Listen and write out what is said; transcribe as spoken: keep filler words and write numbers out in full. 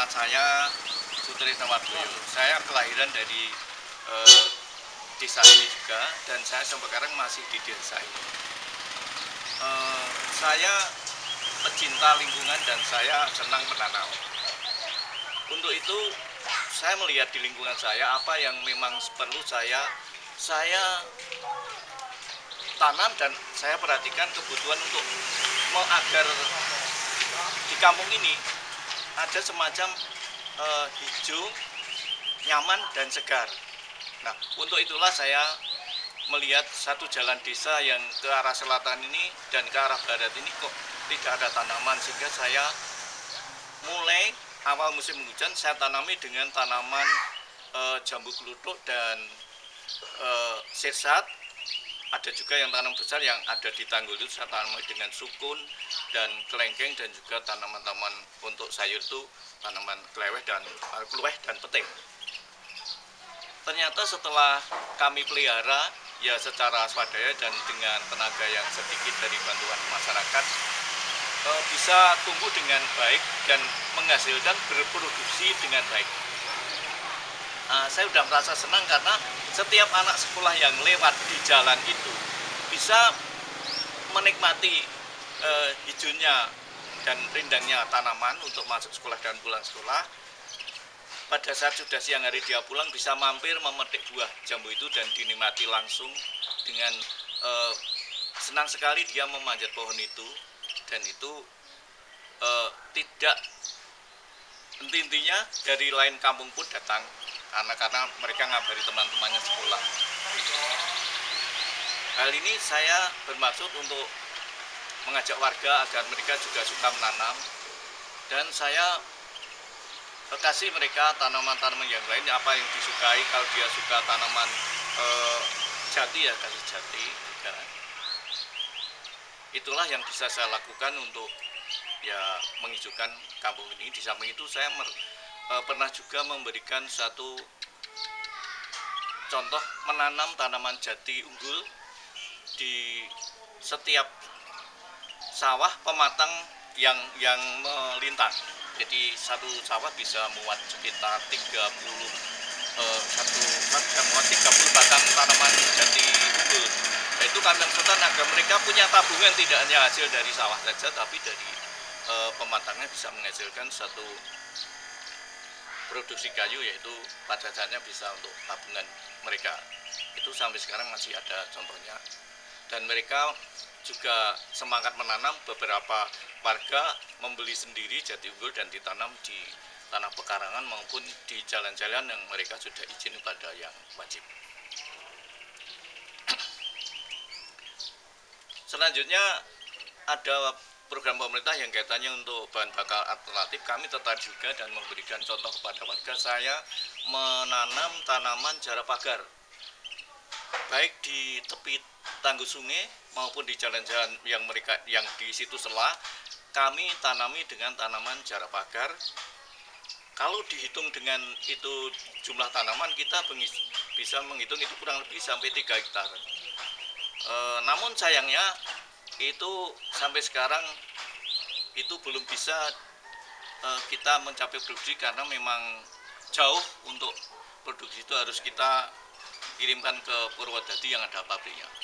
nama saya Sutrisno Wardoyo. Saya kelahiran dari eh, desa ini juga, dan saya sampai sekarang masih di desa ini. Eh, saya pecinta lingkungan dan saya senang menanam. Untuk itu saya melihat di lingkungan saya apa yang memang perlu saya saya tanam, dan saya perhatikan kebutuhan untuk agar di kampung ini ada semacam uh, hijau, nyaman dan segar. Nah, untuk itulah saya melihat satu jalan desa yang ke arah selatan ini dan ke arah barat ini kok tidak ada tanaman, sehingga saya mulai awal musim hujan saya tanami dengan tanaman uh, jambu kluthuk dan uh, sirsat. Ada juga yang tanam besar yang ada di tanggul itu saya tanam dengan sukun dan kelengkeng, dan juga tanaman-tanaman untuk sayur itu tanaman keleweh dan uh, kluweh dan petik. Ternyata setelah kami pelihara ya secara swadaya dan dengan tenaga yang sedikit dari bantuan masyarakat, uh, bisa tumbuh dengan baik dan menghasilkan berproduksi dengan baik. Uh, saya sudah merasa senang karena setiap anak sekolah yang lewat di jalan itu bisa menikmati uh, hijaunya dan rindangnya tanaman untuk masuk sekolah dan pulang sekolah. Pada saat sudah siang hari dia pulang bisa mampir memetik buah jambu itu dan dinikmati langsung dengan uh, senang sekali dia memanjat pohon itu, dan itu uh, tidak henti-hentinya dari lain kampung pun datang. Karena, karena mereka ngabari teman-temannya sekolah. Hal ini saya bermaksud untuk mengajak warga agar mereka juga suka menanam, dan saya kasih mereka tanaman-tanaman yang lain apa yang disukai. Kalau dia suka tanaman eh, jati ya kasih jati. Ya. Itulah yang bisa saya lakukan untuk ya menghijaukan kampung ini. Di samping itu saya mer E, pernah juga memberikan satu contoh menanam tanaman jati unggul di setiap sawah pematang yang yang melintang. Jadi satu sawah bisa muat sekitar tiga puluh eh, satu bisa muat tiga puluh batang tanaman jati unggul. Itu kami maksudkan agar mereka punya tabungan, tidak hanya hasil dari sawah saja, tapi dari eh, pematangnya bisa menghasilkan satu produksi kayu, yaitu pada dasarnya bisa untuk tabungan mereka. Itu sampai sekarang masih ada contohnya, dan mereka juga semangat menanam. Beberapa warga membeli sendiri jati unggul dan ditanam di tanah pekarangan maupun di jalan-jalan yang mereka sudah izin pada yang wajib. Selanjutnya ada program pemerintah yang kaitannya untuk bahan bakar alternatif. Kami tertarik juga dan memberikan contoh kepada warga. Saya menanam tanaman jarak pagar, baik di tepi tanggul sungai maupun di jalan-jalan yang mereka yang di situ selah, kami tanami dengan tanaman jarak pagar. Kalau dihitung dengan itu jumlah tanaman, kita bisa menghitung itu kurang lebih sampai tiga hektar. E, namun sayangnya itu sampai sekarang itu belum bisa uh, kita mencapai produksi, karena memang jauh untuk produksi itu harus kita kirimkan ke Purwodadi yang ada pabriknya.